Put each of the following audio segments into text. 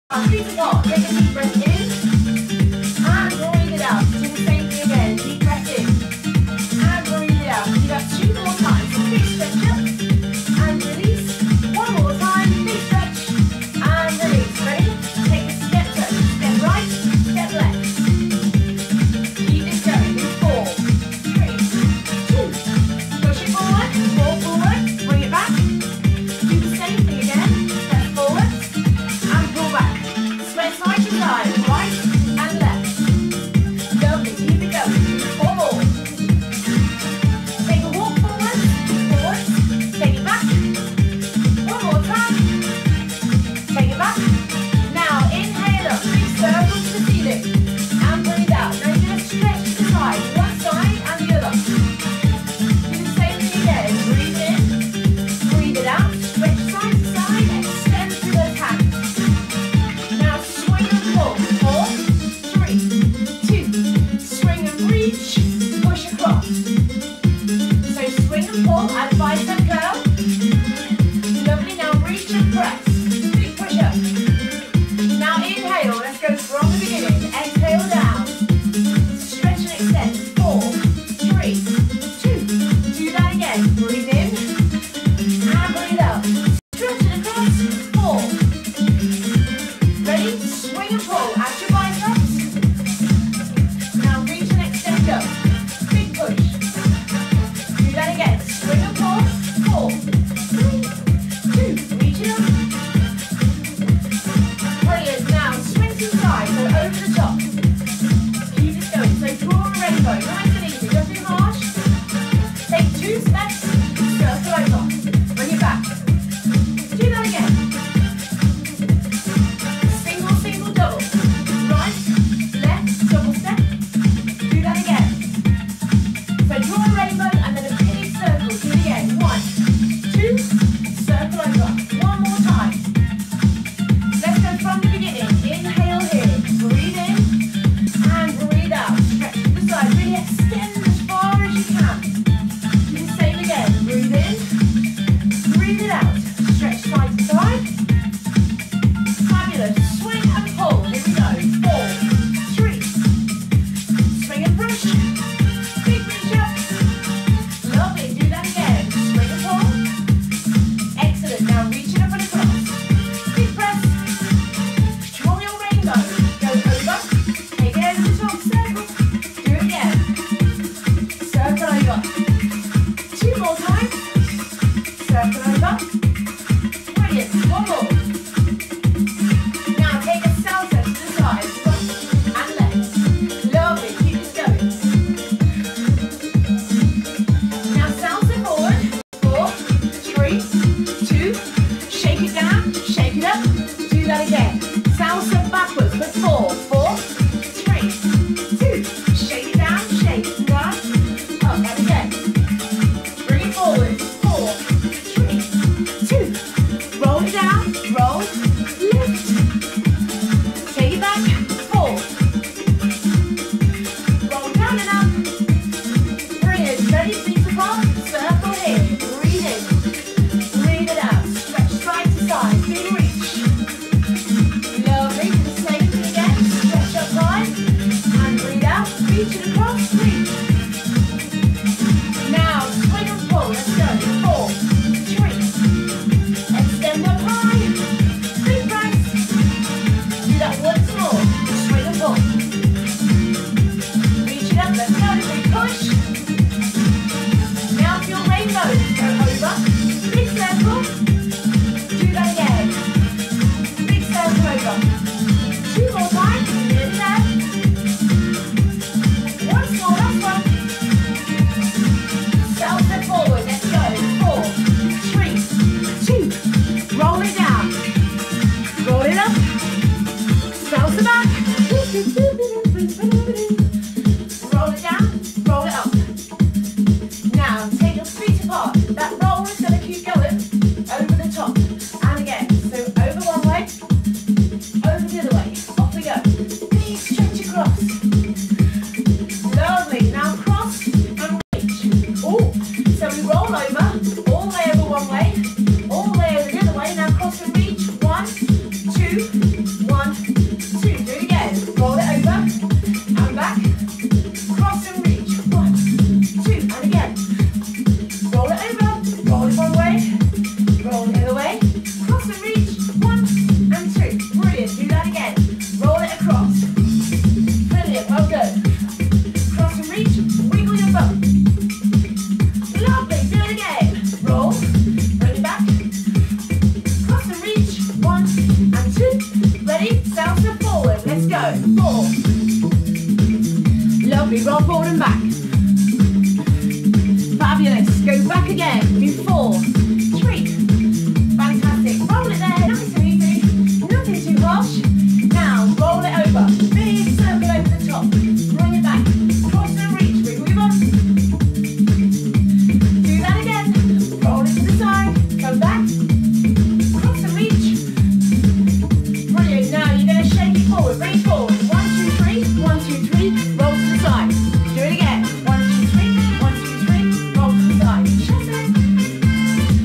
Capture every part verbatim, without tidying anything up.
Feet apart, take a deep breath in and breathe it out. Do the same thing again. Deep breath in and breathe it out. Do that two more times. So big stretch up and release. One more time. Big stretch and release. Ready? Take a step touch. Step right, step left. Keep this going. Do four, three, two. Push it forward. Four forward. Bring it back. Do the same thing again. Step forward and pull back. Spread side to side, right and left. Lovely, keep it going. Four more. Take a walk forward, forward. Take it back. One more time. Take it back. Now inhale up, big circle to the ceiling. And breathe out. Now you're going to stretch to the side, one side and the other. Do the same thing again. Breathe in, breathe it out. Stretch side to side, extend through those hands. Now swing and pull. Four, three, two. Swing and reach, push across. So swing and pull and bicep curl. Lovely. Now reach and press. Big push up. Now inhale. Let's go from the beginning. Exhale down. Stretch and extend. Four, three, two. Do that again. Breathe in and breathe out. Stretch it across. Four. Ready? Swing and pull at your biceps. Now reach and extend up. Big push. Do that again. Swing and pull. Four, three, two. Reach it up. Brilliant. Now swing to the side. So over the top. Keep it going. So draw a rainbow. Nice and easy. Nothing harsh. Take two steps. Circle over. Bring it back. Do that again. Single, single, double. Right, left, double step. Do that again. So draw a rainbow and then a big circle. Do it again. One, two, circle over. One more time. Let's go from the beginning. Inhale here. Breathe in and breathe out. Stretch to the side. Really extend as far as you can. Do the same again. Breathe in. Breathe it out. Stretch side to side. Fabulous. Swing and pull. Here we go. Four, three. Swing and push. Big reach up. Lovely. Do that again. Swing and pull. Excellent. Now reach it up and across. Big press. Draw your rainbow. Go over. Take it over the top. Circle. Do it again. Circle over. Two more times. Circle over. Brilliant. One more. Now take a salsa to the side, front and left. Lovely. Keep this going. Now salsa forward. Four, three, two. Shake it down. Shake it up. Do that again. Salsa backwards with four. Four, three, two. Shake it down. Shake it down. Up and again. Bring it forward. Four, three, two. Roll it down. Roll. Lift. Take it back. Four. Roll down and up. Brilliant. Ready? Feet apart. Circle here. Breathe in. Breathe it out. Stretch side to side. Big reach. Lovely. Do the same thing again. Stretch up go. Four. Lovely, roll forward and back. Fabulous. Go back again. Do four. Three. Fantastic. Roll it there. Nice and easy. Nothing too harsh. Now, roll it over. Big circle over the top. Bring it back. Cross and reach. Wiggle your bum. Do that again. Roll it to the side. Come back. Cross and reach. Brilliant. Now, you're going to shake it forward. Bring it forward. One, two, three. One, two, three. Roll to the side. Do it again. One, two, three. One, two, three. Roll to the side. Chest it.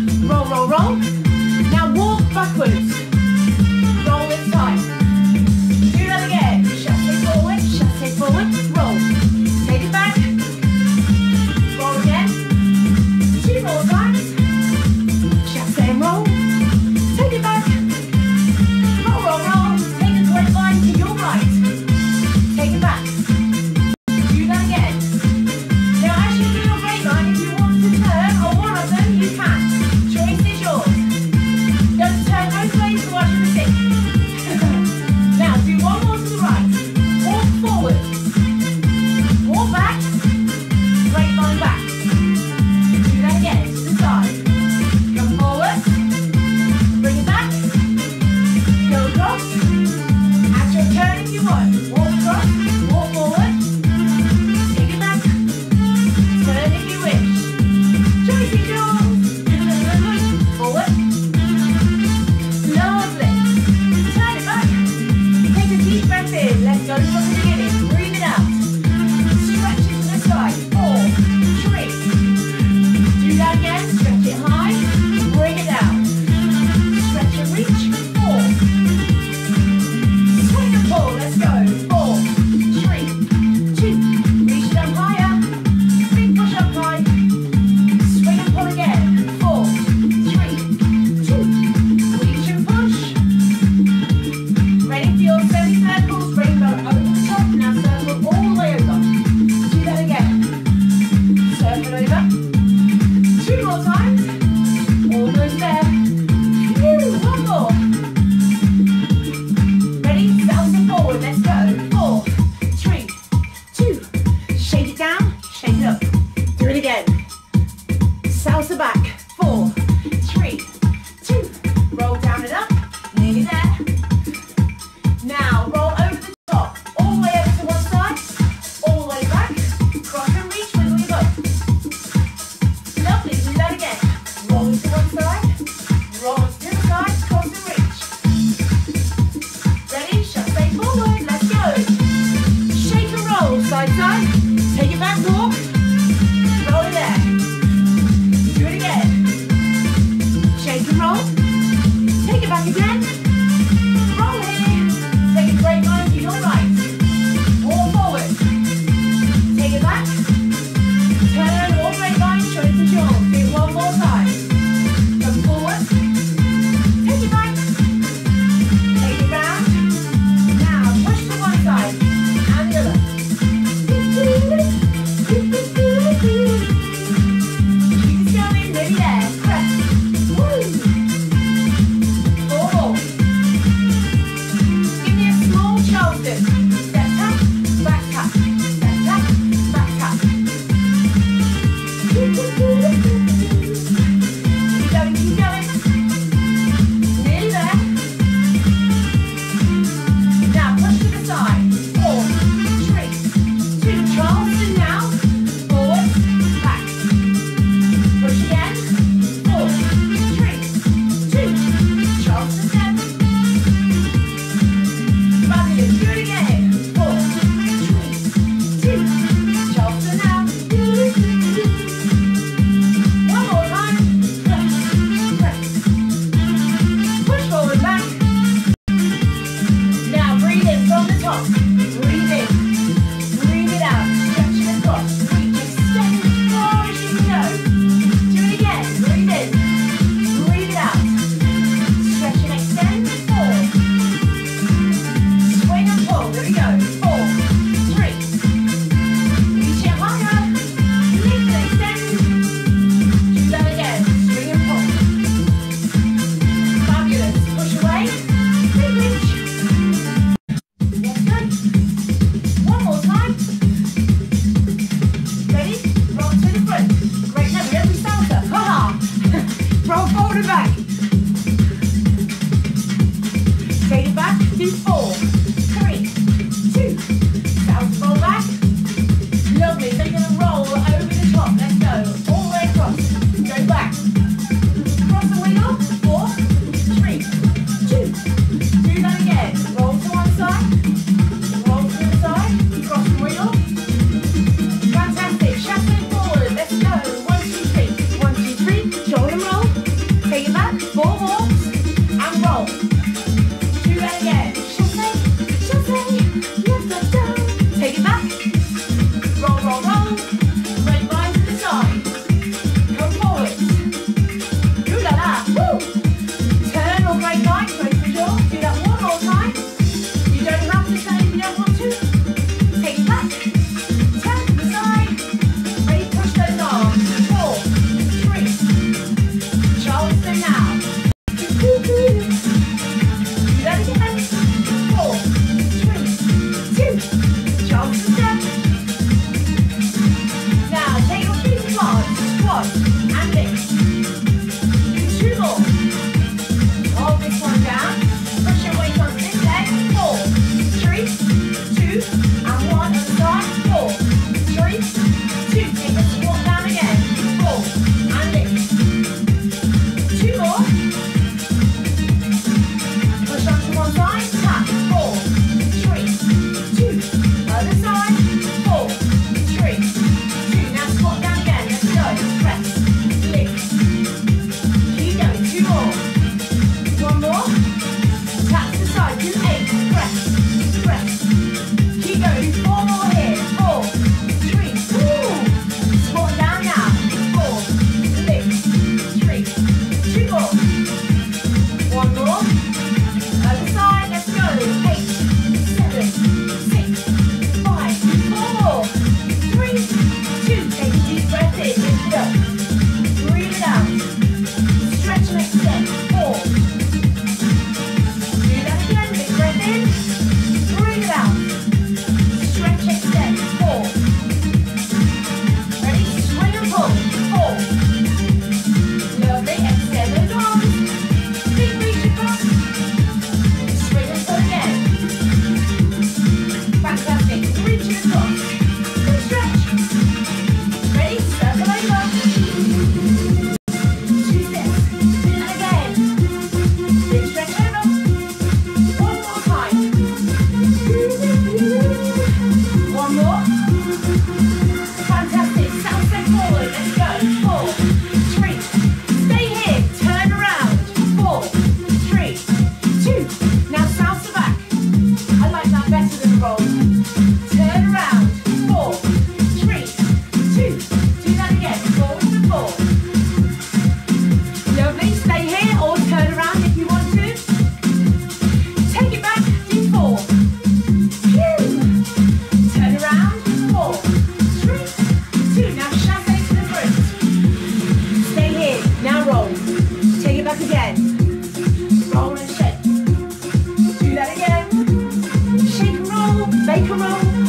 Come on.